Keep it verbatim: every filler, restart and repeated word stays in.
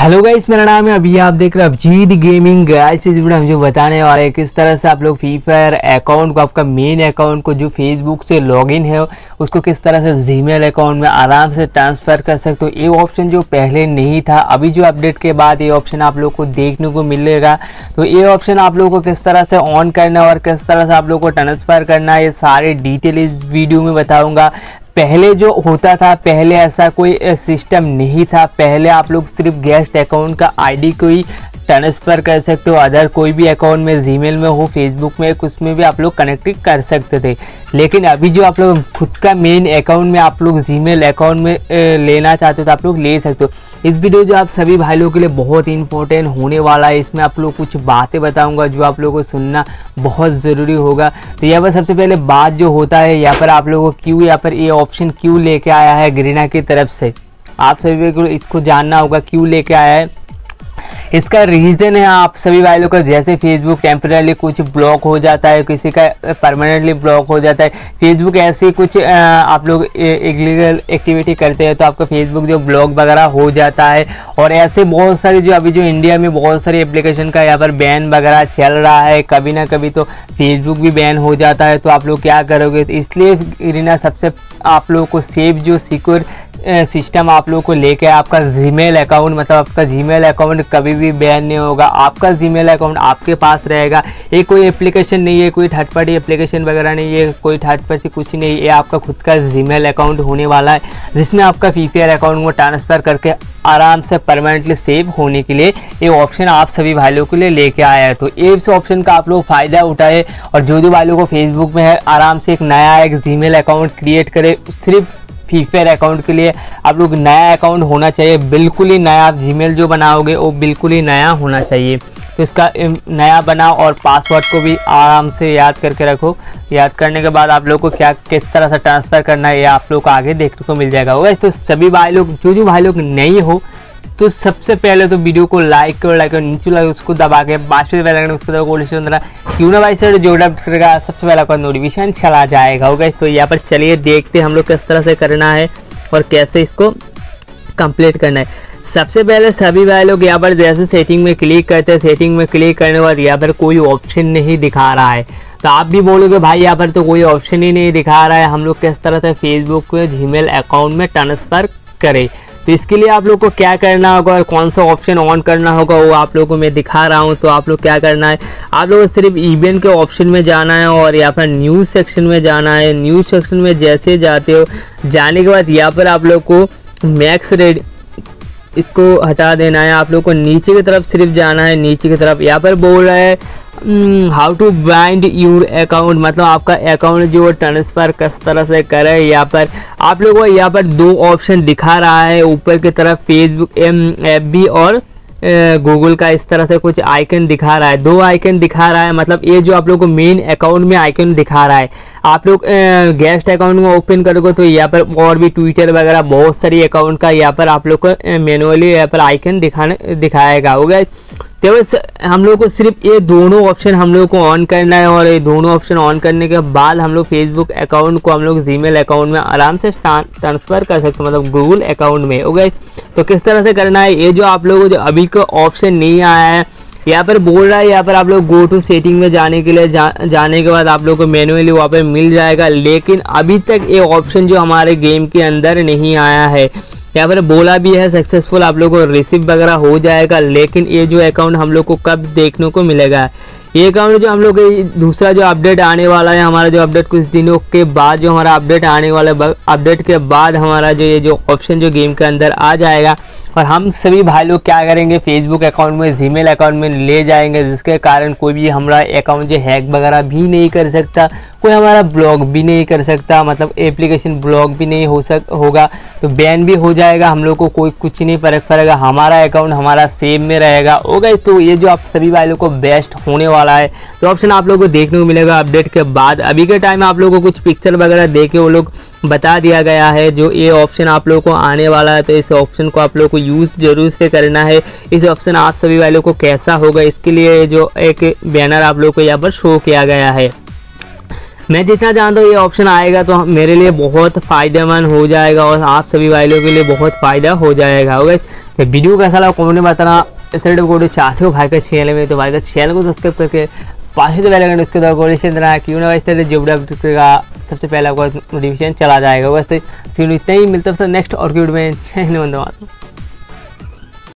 Hello guys, मेरा नाम है अभी। आप देख रहे हैं अभिजीत गेमिंग। गाइस इस वीडियो में जो बताने वाले हैं किस तरह से आप लोग फ्री फायर अकाउंट को, आपका मेन अकाउंट को जो फेसबुक से लॉगिन है उसको किस तरह से जीमेल अकाउंट में आराम से ट्रांसफ़र कर सकते हो। ये ऑप्शन जो पहले नहीं था, अभी जो अपडेट के बाद ये ऑप्शन आप लोग को देखने को मिलेगा। तो ये ऑप्शन आप लोग को किस तरह से ऑन करना है और किस तरह से आप लोग को ट्रांसफ़र करना है, ये सारे डिटेल इस वीडियो में बताऊँगा। पहले जो होता था, पहले ऐसा कोई सिस्टम नहीं था। पहले आप लोग सिर्फ गेस्ट अकाउंट का आईडी को ही ट्रांसफ़र कर सकते हो, अदर कोई भी अकाउंट में, जीमेल में हो, फेसबुक में, उसमें भी आप लोग कनेक्ट कर सकते थे। लेकिन अभी जो आप लोग खुद का मेन अकाउंट में आप लोग जीमेल अकाउंट में लेना चाहते हो तो आप लोग ले सकते हो। इस वीडियो जो आप सभी भाई लोगों के लिए बहुत इंपॉर्टेंट होने वाला है। इसमें आप लोग कुछ बातें बताऊंगा जो आप लोगों को सुनना बहुत ज़रूरी होगा। तो यहाँ पर सबसे पहले बात जो होता है, यहाँ पर आप लोगों को क्यों यहाँ पर ये ऑप्शन क्यों लेके आया है गरीना की तरफ से, आप सभी को इसको जानना होगा क्यों लेके आया है। इसका रीज़न है आप सभी भाई लोग का, जैसे फेसबुक टेम्पररी कुछ ब्लॉक हो जाता है, किसी का परमानेंटली ब्लॉक हो जाता है। फेसबुक ऐसे कुछ आप लोग इलीगल एक्टिविटी करते हैं तो आपका फेसबुक जो ब्लॉक वगैरह हो जाता है। और ऐसे बहुत सारे जो अभी जो इंडिया में बहुत सारे एप्लीकेशन का यहाँ पर बैन वगैरह चल रहा है, कभी ना कभी तो फेसबुक भी बैन हो जाता है। तो आप लोग क्या करोगे, तो इसलिए रीना सबसे आप लोगों को सेफ जो सिक्योर सिस्टम आप लोगों को लेके आपका जीमेल अकाउंट, मतलब आपका जीमेल अकाउंट कभी भी बैन नहीं होगा। आपका जीमेल अकाउंट आपके पास रहेगा। ये कोई एप्लीकेशन नहीं है, कोई थर्ड पार्टी एप्लीकेशन वगैरह नहीं है, कोई थर्ड पार्टी कुछ नहीं। ये आपका खुद का जीमेल अकाउंट होने वाला है, जिसमें आपका फ्री फायर अकाउंट को ट्रांसफ़र करके आराम से परमानेंटली सेव होने के लिए ये ऑप्शन आप सभी भाइयों के लिए लेके आया है। तो इस ऑप्शन का आप लोग फ़ायदा उठाए और जो जो भाइयों को फेसबुक में है आराम से एक नया एक जीमेल अकाउंट क्रिएट करे। सिर्फ फ्री फायर अकाउंट के लिए आप लोग नया अकाउंट होना चाहिए, बिल्कुल ही नया। आप जीमेल जो बनाओगे वो बिल्कुल ही नया होना चाहिए। तो इसका नया बनाओ और पासवर्ड को भी आराम से याद करके रखो। याद करने के बाद आप लोग को क्या किस तरह से ट्रांसफ़र करना है ये आप लोग को आगे देखने को मिल जाएगा होगा। तो सभी भाई लोग जो जो भाई लोग नहीं हो तो सबसे पहले तो वीडियो को लाइक करो, लाइक करो, नीचे लगे उसको दबा के बाद से बेल आइकन उसको दबा को क्यों ना भाई सर जो अपडेट करेगा सबसे पहले आपका नोटिफिकेशन चला जाएगा होगा। तो यहाँ पर चलिए देखते हैं हम लोग किस तरह से करना है और कैसे इसको कंप्लीट करना है। सबसे पहले सभी भाई लोग यहाँ पर जैसे सेटिंग में क्लिक करते हैं, सेटिंग में क्लिक करने के बाद यहाँ पर कोई ऑप्शन नहीं दिखा रहा है। तो आप भी बोलोगे भाई यहाँ पर तो कोई ऑप्शन ही नहीं दिखा रहा है, हम लोग किस तरह से फेसबुक के जीमेल अकाउंट में ट्रांसफ़र करें। तो इसके लिए आप लोग को क्या करना होगा और कौन सा ऑप्शन ऑन करना होगा वो आप लोगों को मैं दिखा रहा हूँ। तो आप लोग क्या करना है, आप लोग सिर्फ इवेंट के ऑप्शन में जाना है और यहाँ पर न्यूज़ सेक्शन में जाना है। न्यूज़ सेक्शन में जैसे जाते हो, जाने के बाद यहाँ पर आप लोग को मैक्स रेड इसको हटा देना है। आप लोग को नीचे की तरफ सिर्फ जाना है, नीचे की तरफ यहाँ पर बोल रहा है how to bind your account, मतलब आपका अकाउंट जो ट्रांसफ़र किस तरह से करें। यहाँ पर आप लोगों को यहाँ पर दो ऑप्शन दिखा रहा है ऊपर की तरफ, फेसबुक एफ बी और गूगल का इस तरह से कुछ आइकन दिखा रहा है, दो आइकन दिखा रहा है। मतलब ये जो आप लोग को मेन अकाउंट में आइकन दिखा रहा है, आप लोग गेस्ट अकाउंट में ओपन करोगे तो यहाँ पर और भी ट्विटर वगैरह बहुत सारी अकाउंट का यहाँ पर आप लोग को मैनुअली यहाँ पर आइकन दिखाने दिखाएगा होगा। तो हम लोग को सिर्फ ये दोनों ऑप्शन हम लोग को ऑन करना है और ये दोनों ऑप्शन ऑन करने के बाद हम लोग फेसबुक अकाउंट को हम लोग जीमेल अकाउंट में आराम से ट्रांसफ़र कर सकते हैं, मतलब गूगल अकाउंट में होगा। तो किस तरह से करना है, ये जो आप लोगों को जो अभी का ऑप्शन नहीं आया है यहाँ पर बोल रहा है, यहाँ पर आप लोग गो टू सेटिंग में जाने के लिए जा, जाने के बाद आप लोग को मैनुअली वहाँ पर मिल जाएगा। लेकिन अभी तक ये ऑप्शन जो हमारे गेम के अंदर नहीं आया है। यहाँ पर बोला भी है सक्सेसफुल आप लोग को रिसीव वगैरह हो जाएगा, लेकिन ये जो अकाउंट हम लोग को कब देखने को मिलेगा, ये अकाउंट जो हम लोग दूसरा जो अपडेट आने वाला है, हमारा जो अपडेट कुछ दिनों के बाद जो हमारा अपडेट आने वाला है, अपडेट के बाद हमारा जो ये जो ऑप्शन जो गेम के अंदर आ जाएगा और हम सभी भाई लोग क्या करेंगे, फेसबुक अकाउंट में जीमेल अकाउंट में ले जाएंगे, जिसके कारण कोई भी हमारा अकाउंट जो हैक वगैरह भी नहीं कर सकता, कोई हमारा ब्लॉक भी नहीं कर सकता, मतलब एप्लीकेशन ब्लॉक भी नहीं हो सक होगा, तो बैन भी हो जाएगा। हम लोग को कोई कुछ नहीं फर्क पड़ेगा, हमारा अकाउंट हमारा सेव में रहेगा होगा। तो ये जो आप सभी भाई लोग को बेस्ट होने वाला है। तो ऑप्शन आप लोगों को देखने को मिलेगा अपडेट के बाद। अभी के टाइम आप लोगों को कुछ पिक्चर वगैरह देके वो लोग बता दिया गया है जो ये ऑप्शन आप लोगों को आने वाला है। तो इस ऑप्शन को आप लोगों को यूज़ जरूर से करना है। इस ऑप्शन आप सभी वालों को कैसा होगा, इसके लिए जो एक बैनर आप लोगों को यहाँ पर शो किया गया है, मैं जितना जानता हूँ ये ऑप्शन आएगा तो मेरे लिए बहुत फ़ायदेमंद हो जाएगा और आप सभी भाइयों के लिए बहुत फ़ायदा हो जाएगा। ओके, तो वीडियो कैसा लगा कमेंट में बताना। इस वीडियो को चाहते हो भाई का चैनल में तो भाई का चैनल को सब्सक्राइब करके पास तो पहले उसके द्वारा कोलेशन देना क्यों ना वैसे जो वीडियो का सबसे पहले आपको नोटिफिकेशन चला जाएगा। वैसे फिर इतना ही मिलता है नेक्स्ट और वीडियो में। जय हिंद, वंदे मातरम।